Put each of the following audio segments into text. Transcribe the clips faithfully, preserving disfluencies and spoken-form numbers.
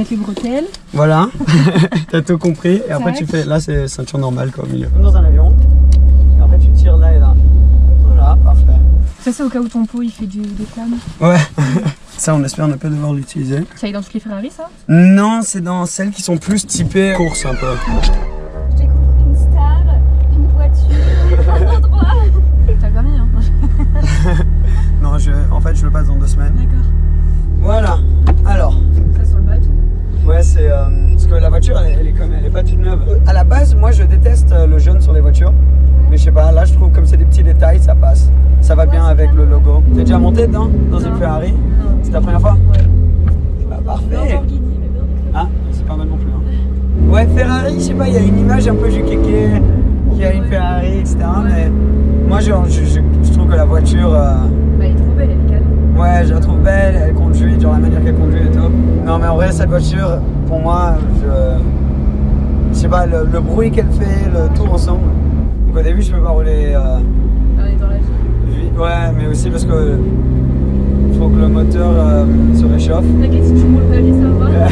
mettre les bretelles. Voilà, t'as tout compris. Et après Tac. tu fais, là c'est ceinture normale quoi au milieu. Comme dans un avion. Et après tu tires là et là. Voilà, parfait. Ça c'est au cas où ton pot il fait du, des flammes. Ouais, ça on espère ne pas devoir l'utiliser. Ça y est dans toutes les Ferrari ça? Non, c'est dans celles qui sont plus typées course un peu. Je découvre une star, une voiture, un endroit. T'as le permis hein? Non, je, en fait je le passe dans deux semaines. D'accord. Voilà, alors. Ça sur le bateau. Ouais, c'est euh, parce que la voiture elle, elle est comme elle est pas toute neuve. Euh, à la base, moi je déteste euh, le jaune sur les voitures. Mais je sais pas, là je trouve comme c'est des petits détails, ça passe. Ça va bien avec le logo. T'es déjà monté dedans? Dans une Ferrari? Non. C'est ta première fois? Ouais. Bah parfait. Lamborghini, mais bien. Ah, c'est pas mal non plus. Hein. Ouais, Ferrari, je sais pas, il y a une image un peu du kéké, qui a une Ferrari, et cetera. Mais moi je, je, je, je trouve que la voiture, euh, Bah elle est trop belle, elle est canon. ouais, je la trouve belle, elle conduit, genre la manière qu'elle conduit et tout. Non mais en vrai, cette voiture, pour moi, je, je sais pas, le, le bruit qu'elle fait, le tout ensemble. Donc au début, je peux pas rouler. Euh, On est dans la vie. vite. Ouais, mais aussi parce que faut que le moteur euh, se réchauffe. T'inquiète, si tu roules pas vite, ça va.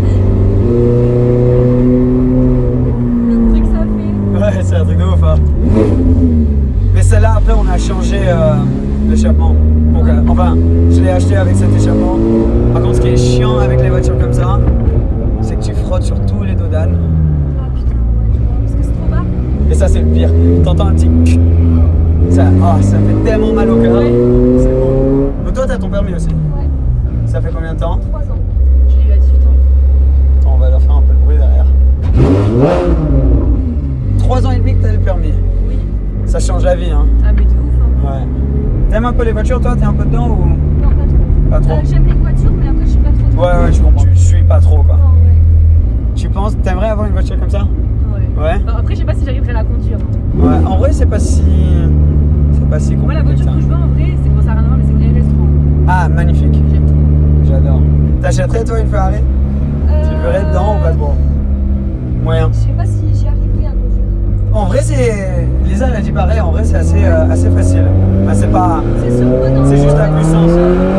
Le bruit que ça fait. Ouais, c'est un truc de ouf. Hein. Mais celle-là, après, on a changé euh, l'échappement. Donc, euh, enfin, je l'ai acheté avec cet échappement. Par contre, ce qui est chiant avec les voitures comme ça, c'est que tu frottes sur tous les dos d'âne. Ah putain, ouais, je vois, parce que c'est trop bas. Et ça, c'est le pire. T'entends un petit. Ça, oh, ça fait tellement mal au cœur. Ouais. C'est bon. Donc, toi, t'as ton permis aussi. Ouais, Ça fait combien de temps? trois ans. Je l'ai eu à dix-huit ans. Attends, on va leur faire un peu de bruit derrière. trois ans et demi que t'as le permis. Oui. Ça change la vie, hein. Ah mais de ouf hein. Ouais. T'aimes un peu les voitures, toi? T'es un peu dedans ou Non, pas trop. pas trop? Euh, J'aime les voitures, mais après, je suis pas trop. trop. Ouais, ouais, je comprends. Tu suis pas trop, quoi. Non, ouais. Tu penses, t'aimerais avoir une voiture comme ça? Ouais. Ouais. Alors, après je sais pas si j'arriverai à la conduire. Ouais, en vrai, c'est pas si. C'est pas si Moi la compliqué voiture que que ça. je veux en vrai, c'est bon ça a rien à voir mais c'est une R S trois. Ah, magnifique. J'aime trop. J'adore. T'achèterais, toi, une Ferrari? Tu le verrais dedans ou pas trop? Moyen. Je sais pas si j'y arriverai à conduire. En vrai, c'est. Lisa, elle a dit pareil, en vrai, c'est assez, euh, assez facile. Bah, c'est pas. C'est surprenant. C'est juste la puissance.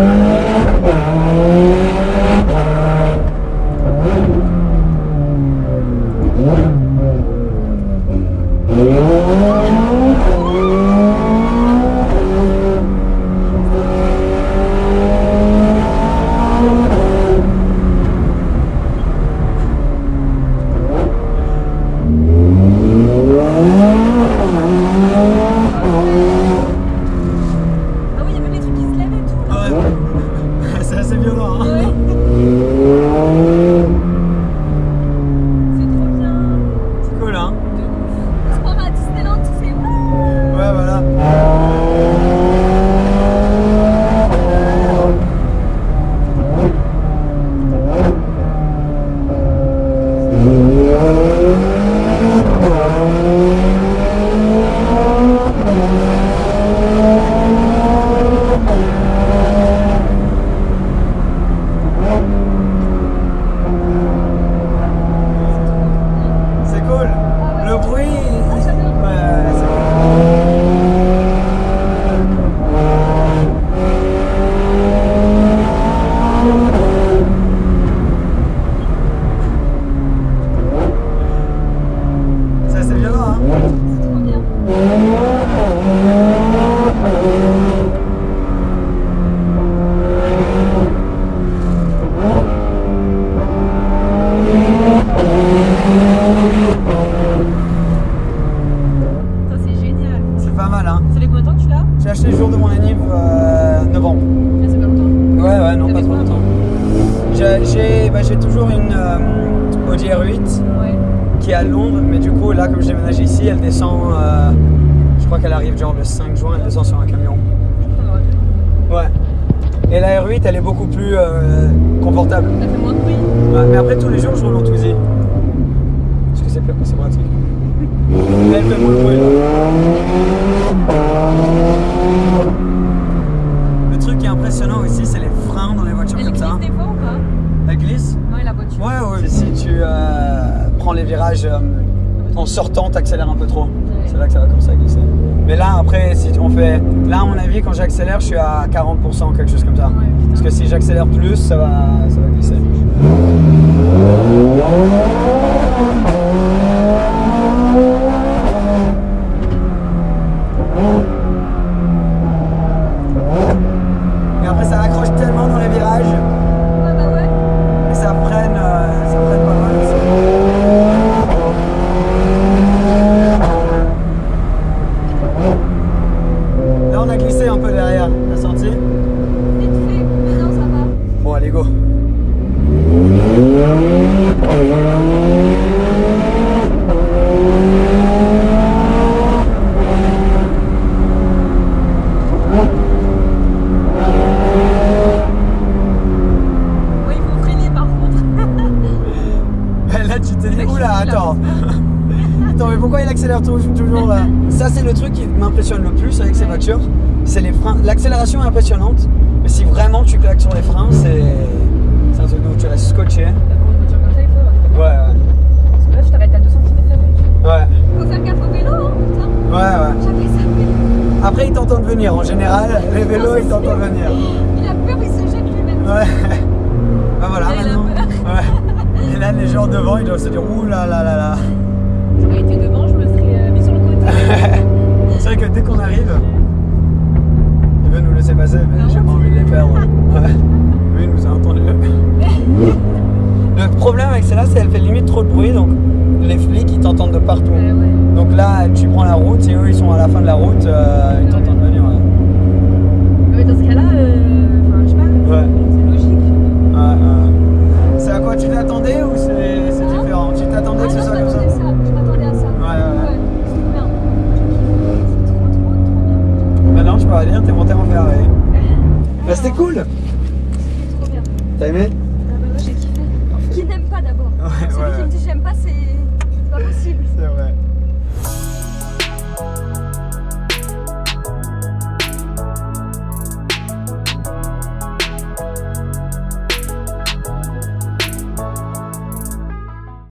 Ah oui, il y a même les trucs qui se lèvent et tout. Là. Ouais. C'est assez violent, hein. Ouais. C'est trop bien. C'est cool, hein. De ouf. On se croirait à Disneyland, tu sais. Ouais, voilà. C'est cool. Le bruit. Ah, j'adore. Ouais, c'est cool. Ça, c'est violent, hein. C'est trop bien. Ça c'est génial. C'est pas mal, hein. Ça fait combien de temps que tu l'as? J'ai acheté le jour de mon anniv euh, novembre. Ah, c'est pas longtemps. Ouais, ouais, non, Ça pas fait trop quoi, longtemps. J'ai j'ai- bah, j'ai toujours une euh, Audi R huit Ouais. qui est à Londres, mais du coup, là, comme je déménage ici, elle descend. euh, je crois qu'elle arrive genre le cinq juin, elle descend sur un camion. Je crois qu'on aurait vu. Ouais. Et la R huit, elle est beaucoup plus euh, confortable. Ça fait moins de bruit. Ouais, mais après, tous les jours, je roule en Twizy. Parce que c'est c'est pratique. Mais elle fait moins de bruit, là. Le truc qui est impressionnant aussi, c'est les freins dans les voitures Elle comme glisse ça. des fois ou pas? Elle glisse? Ouais la voiture. Ouais, ouais. Si tu euh, prends les virages euh, en sortant, t'accélères un peu trop. C'est là que ça va commencer à glisser. Mais là, après, si on fait. Là, à mon avis, quand j'accélère, je suis à quarante pour cent, quelque chose comme ça. Ouais, putain. Parce que si j'accélère plus, ça va, ça va glisser. Et après ça accroche tellement dans les virages Ouais, bah ouais. et ça freine, euh, ça freine pas mal aussi. Là on a glissé un peu derrière, t'as senti? Vite fait. Mais non, ça va. Bon allez go. Ouais, il faut freiner par contre. Là tu t'es dit oula attends. Attends mais pourquoi il accélère toujours, toujours là? Ça c'est le truc qui m'impressionne le plus avec ces voitures. C'est les freins. L'accélération est impressionnante. Mais si vraiment tu claques sur les freins, c'est c'est un truc où tu restes scotché. Pour une voiture comme ça, il faut. Ouais ouais. Parce que là, je t'arrête à deux centimètres de la plus. Ouais. Faut faire gaffe au vélo, hein, putain. Ouais ouais. J'avais zappé. Après ils t'entendent venir. En général, les vélos ils t'entendent venir. Il a peur, il se jette lui-même. Ouais. Bah voilà Il a maintenant. peur. Ouais. Et là les gens devant ils doivent se dire ouh là là là là. J'aurais été devant, je me serais euh, mis sur le côté. C'est vrai que dès qu'on arrive, il veut nous laisser passer, mais j'ai pas envie de les perdre. Ouais. Lui, il nous a entendu. Le problème avec celle-là, c'est qu'elle fait limite trop de bruit, donc les flics ils t'entendent de partout. Ouais, ouais. Donc là, tu prends la route et eux ils sont à la fin de la route, euh, ils t'entendent venir. Ouais. Mais dans ce cas-là, euh, enfin, je sais pas, Ouais. c'est logique. Ouais, ouais. C'est à quoi tu t'attendais ou c'est c'est Hein différent? Tu t'attendais Ah que ce non, je soit comme ça? m'attendais ça. Je m'attendais à ça. Ouais, ouais, ouais. C'est bien. C'est trop, trop, trop bien. Maintenant, tu peux aller dire, t'es monté en Ferrari. Bah, c'était cool. C'était trop bien. T'as aimé?